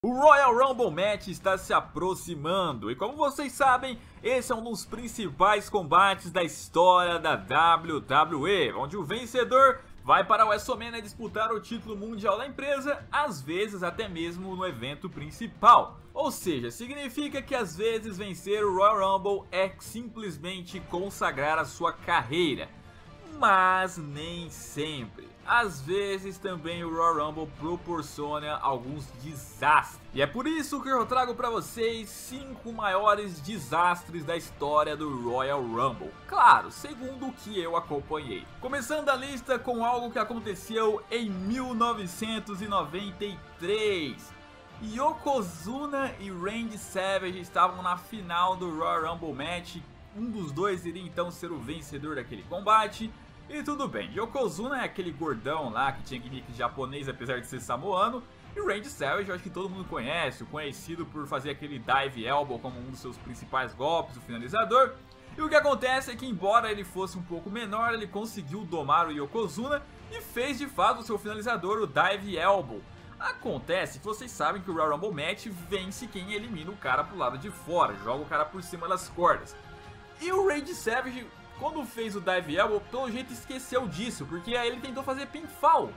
O Royal Rumble Match está se aproximando e, como vocês sabem, esse é um dos principais combates da história da WWE, onde o vencedor vai para o WrestleMania disputar o título mundial da empresa, às vezes até mesmo no evento principal. Ou seja, significa que às vezes vencer o Royal Rumble é simplesmente consagrar a sua carreira, mas nem sempre. Às vezes também o Royal Rumble proporciona alguns desastres. E é por isso que eu trago para vocês 5 maiores desastres da história do Royal Rumble. Claro, segundo o que eu acompanhei. Começando a lista com algo que aconteceu em 1993. Yokozuna e Randy Savage estavam na final do Royal Rumble Match. Um dos dois iria então ser o vencedor daquele combate. E tudo bem, Yokozuna é aquele gordão lá que tinha gimmick japonês apesar de ser samoano. E o Randy Savage eu acho que todo mundo conhece, conhecido por fazer aquele dive elbow como um dos seus principais golpes, o finalizador. E o que acontece é que, embora ele fosse um pouco menor, ele conseguiu domar o Yokozuna e fez de fato o seu finalizador, o dive elbow. Acontece que vocês sabem que o Royal Rumble Match vence quem elimina o cara pro lado de fora, joga o cara por cima das cordas. E o Randy Savage, quando fez o dive elbow, pelo jeito esqueceu disso, porque aí ele tentou fazer pinfall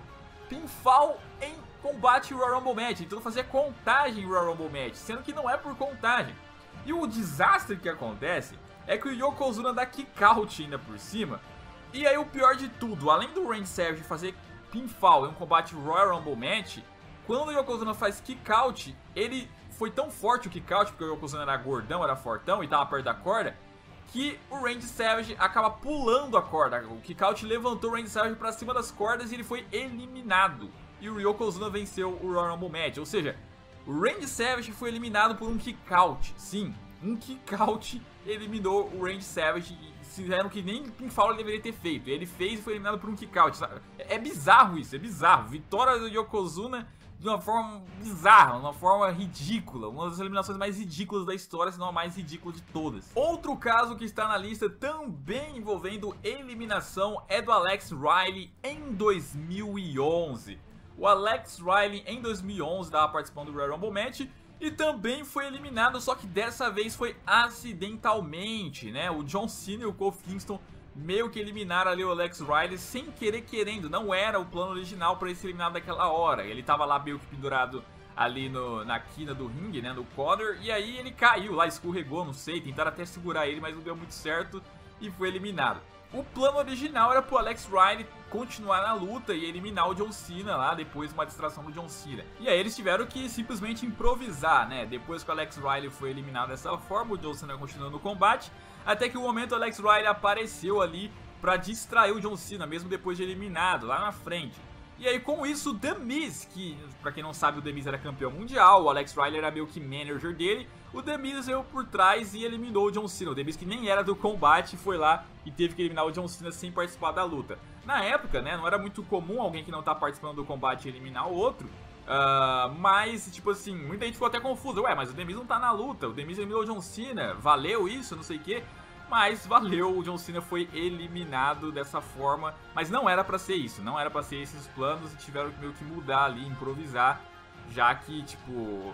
em combate Royal Rumble Match, tentou fazer contagem em Royal Rumble Match, sendo que não é por contagem. E o desastre que acontece é que o Yokozuna dá kick out ainda por cima, e aí o pior de tudo, além do Randy Savage fazer pinfall em um combate Royal Rumble Match, quando o Yokozuna faz kick out, ele foi tão forte o kick out, porque o Yokozuna era gordão, era fortão e tava perto da corda, que o Randy Savage acaba pulando a corda. O kick out levantou o Randy Savage pra cima das cordas e ele foi eliminado. E o Yokozuna venceu o Royal Rumble Match. Ou seja, o Randy Savage foi eliminado por um kick out. Sim, um kick out eliminou o Randy Savage. Fizeram que nem pinfall ele deveria ter feito. Ele fez e foi eliminado por um kick out. É bizarro isso, é bizarro. Vitória do Yokozuna de uma forma bizarra, uma forma ridícula, uma das eliminações mais ridículas da história, se não a mais ridícula de todas. Outro caso que está na lista também envolvendo eliminação é do Alex Riley em 2011. O Alex Riley em 2011 estava participando do Royal Rumble Match e também foi eliminado, só que dessa vez foi acidentalmente, né? O John Cena e o Kofi Kingston meio que eliminaram ali o Alex Riley sem querer querendo, não era o plano original para ele ser eliminado naquela hora. Ele tava lá meio que pendurado ali na quina do ringue, né, no corner, e aí ele caiu lá, escorregou, não sei, tentaram até segurar ele, mas não deu muito certo e foi eliminado. O plano original era pro Alex Riley continuar na luta e eliminar o John Cena lá, depois de uma distração do John Cena. E aí eles tiveram que simplesmente improvisar, né? Depois que o Alex Riley foi eliminado dessa forma, o John Cena continuou no combate, até que o momento o Alex Riley apareceu ali pra distrair o John Cena, mesmo depois de eliminado, lá na frente. E aí com isso o The Miz, que pra quem não sabe o The Miz era campeão mundial, o Alex Riley era meio que manager dele, o The Miz veio por trás e eliminou o John Cena. O The Miz, que nem era do combate, foi lá e teve que eliminar o John Cena sem participar da luta. Na época, né, não era muito comum alguém que não tá participando do combate eliminar o outro, mas, tipo assim, muita gente ficou até confusa. Ué, mas o The Miz não tá na luta, o The Miz eliminou o John Cena, valeu isso, não sei o que. Mas valeu, o John Cena foi eliminado dessa forma, mas não era pra ser isso, não era pra ser esses planos e tiveram que meio que mudar ali, improvisar, já que, tipo,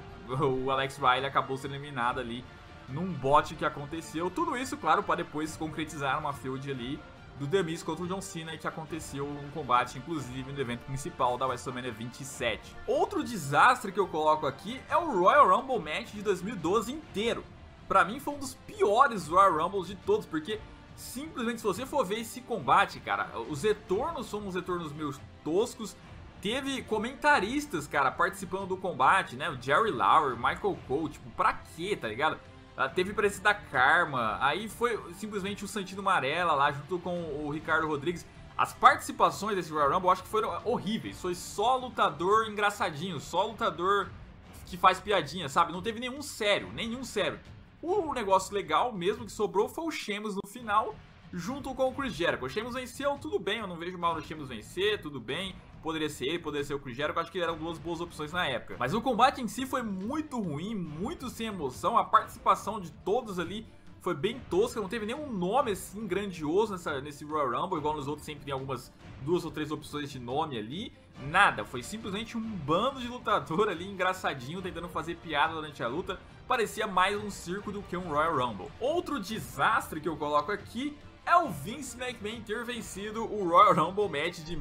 o Alex Riley acabou sendo eliminado ali num bot que aconteceu. Tudo isso, claro, para depois concretizar uma feud ali do The Miz contra o John Cena, que aconteceu um combate, inclusive, no evento principal da WrestleMania 27. Outro desastre que eu coloco aqui é o Royal Rumble Match de 2012 inteiro. Pra mim foi um dos piores Royal Rumbles de todos, porque simplesmente se você for ver esse combate, cara, os retornos são uns retornos meio toscos. Teve comentaristas, cara, participando do combate, né? O Jerry Lawler, Michael Cole, tipo, pra quê, tá ligado? Teve presença da Karma, aí foi simplesmente o Santino Marella lá, junto com o Ricardo Rodrigues. As participações desse Royal Rumble eu acho que foram horríveis, foi só lutador engraçadinho, só lutador que faz piadinha, sabe? Não teve nenhum sério, nenhum sério. O negócio legal mesmo que sobrou foi o Sheamus no final, junto com o Chris Jericho. O Sheamus venceu, tudo bem, eu não vejo mal no Sheamus vencer, tudo bem. Poderia ser ele, poderia ser o Chris Jericho, eu acho que eram duas boas opções na época. Mas o combate em si foi muito ruim, muito sem emoção, a participação de todos ali foi bem tosca, não teve nenhum nome assim grandioso nesse Royal Rumble, igual nos outros sempre tem algumas 2 ou 3 opções de nome ali. Nada, foi simplesmente um bando de lutador ali engraçadinho tentando fazer piada durante a luta. Parecia mais um circo do que um Royal Rumble. Outro desastre que eu coloco aqui é o Vince McMahon ter vencido o Royal Rumble Match de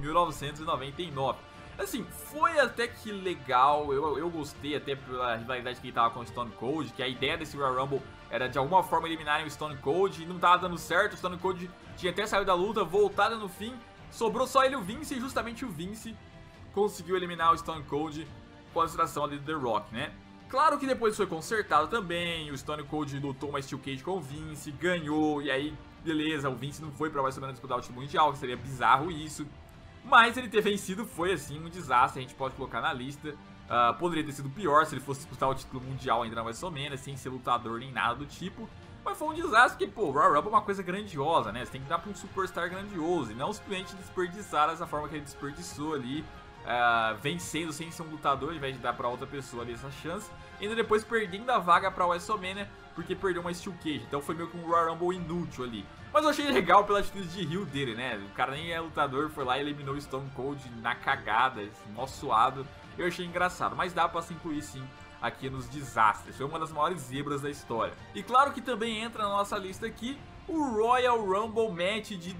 1999. Assim, foi até que legal, eu gostei até pela rivalidade que ele tava com o Stone Cold, que a ideia desse Royal Rumble era de alguma forma eliminarem o Stone Cold e não tava dando certo, o Stone Cold tinha até saído da luta, voltada no fim, sobrou só ele e o Vince, e justamente o Vince conseguiu eliminar o Stone Cold com a distração ali do The Rock, né? Claro que depois foi consertado também, o Stone Cold lutou uma Steel Cage com o Vince, ganhou, e aí, beleza, o Vince não foi pra WrestleMania disputar o título mundial, que seria bizarro isso. Mas ele ter vencido foi assim um desastre, a gente pode colocar na lista. Poderia ter sido pior se ele fosse disputar o título mundial ainda na WrestleMania, sem ser lutador nem nada do tipo. Mas foi um desastre porque, pô, o Royal Rumble é uma coisa grandiosa, né? Você tem que dar pra um superstar grandioso e não simplesmente desperdiçar dessa forma que ele desperdiçou ali, vencendo sem ser um lutador, ao invés de dar pra outra pessoa ali essa chance. E ainda depois perdendo a vaga pra WrestleMania porque perdeu uma Steel Cage. Então foi meio que um Royal Rumble inútil ali. Mas eu achei legal pela atitude de heel dele, né? O cara nem é lutador, foi lá e eliminou o Stone Cold na cagada, mó suado. Eu achei engraçado, mas dá pra se incluir sim aqui nos desastres. Foi uma das maiores zebras da história. E claro que também entra na nossa lista aqui o Royal Rumble Match de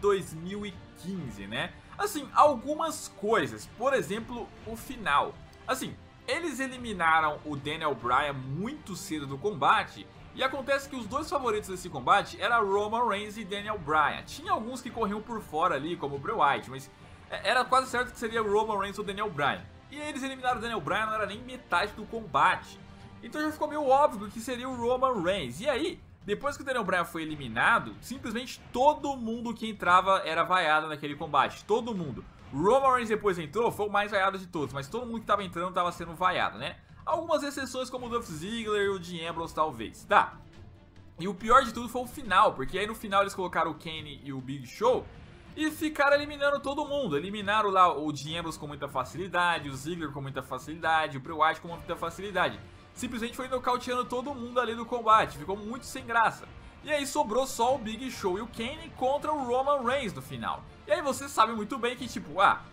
2015, né? Assim, algumas coisas, por exemplo, o final. Assim, eles eliminaram o Daniel Bryan muito cedo do combate. E acontece que os dois favoritos desse combate eram Roman Reigns e Daniel Bryan. Tinha alguns que corriam por fora ali, como o Bray Wyatt, mas era quase certo que seria Roman Reigns ou Daniel Bryan. E eles eliminaram o Daniel Bryan, não era nem metade do combate. Então já ficou meio óbvio que seria o Roman Reigns. E aí, depois que o Daniel Bryan foi eliminado, simplesmente todo mundo que entrava era vaiado naquele combate. Todo mundo. O Roman Reigns depois entrou, foi o mais vaiado de todos, mas todo mundo que estava entrando estava sendo vaiado, né? Algumas exceções como o Dolph Ziggler e o Dean Ambrose talvez, tá? E o pior de tudo foi o final, porque aí no final eles colocaram o Kane e o Big Show e ficaram eliminando todo mundo. Eliminaram lá o Dean Ambrose com muita facilidade, o Ziggler com muita facilidade, o Bray Wyatt com muita facilidade. Simplesmente foi nocauteando todo mundo ali no combate, ficou muito sem graça. E aí sobrou só o Big Show e o Kane contra o Roman Reigns no final. E aí você sabe muito bem que tipo,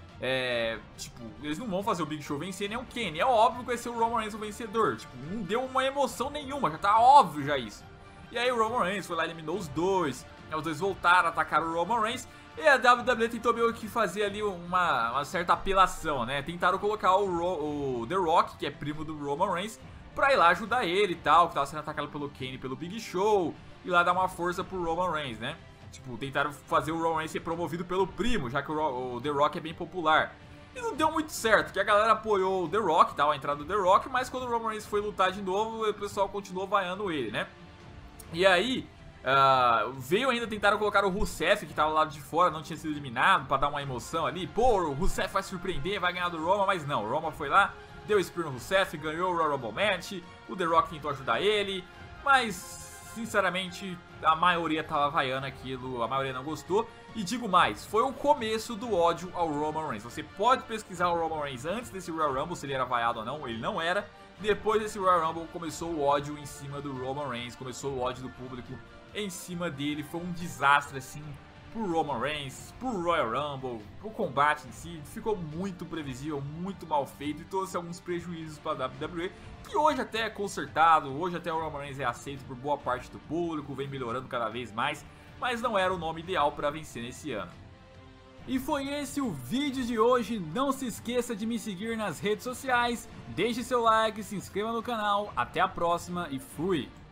eles não vão fazer o Big Show vencer nem o Kane. É óbvio que vai ser o Roman Reigns o vencedor. Tipo, não deu uma emoção nenhuma, já tá óbvio já isso. E aí o Roman Reigns foi lá e eliminou os dois. Os dois voltaram, atacaram o Roman Reigns. E a WWE tentou meio que fazer ali uma certa apelação, né? Tentaram colocar o The Rock, que é primo do Roman Reigns, pra ir lá ajudar ele e tal, que tava sendo atacado pelo Kane e pelo Big Show. E lá dar uma força pro Roman Reigns, né? Tipo, tentaram fazer o Roman Reigns ser promovido pelo primo, já que o The Rock é bem popular. E não deu muito certo, que a galera apoiou o The Rock, tal, a entrada do The Rock, mas quando o Roman Reigns foi lutar de novo, o pessoal continuou vaiando ele, né? E aí, veio ainda, tentaram colocar o Rusev, que tava lá de fora, não tinha sido eliminado, pra dar uma emoção ali. Pô, o Rusev vai surpreender, vai ganhar do Roman, mas não, o Roman foi lá, deu Spear no Rusev, ganhou o Royal Rumble Match, o The Rock tentou ajudar ele, mas sinceramente a maioria tava vaiando aquilo, a maioria não gostou. E digo mais, foi o começo do ódio ao Roman Reigns. Você pode pesquisar o Roman Reigns antes desse Royal Rumble, se ele era vaiado ou não, ele não era. Depois desse Royal Rumble começou o ódio em cima do Roman Reigns, começou o ódio do público em cima dele. Foi um desastre assim pro Roman Reigns, pro Royal Rumble, pro combate em si. Ficou muito previsível, muito mal feito e trouxe alguns prejuízos para a WWE, que hoje até é consertado, hoje até o Roman Reigns é aceito por boa parte do público, vem melhorando cada vez mais, mas não era o nome ideal para vencer nesse ano. E foi esse o vídeo de hoje, não se esqueça de me seguir nas redes sociais, deixe seu like, se inscreva no canal, até a próxima e fui!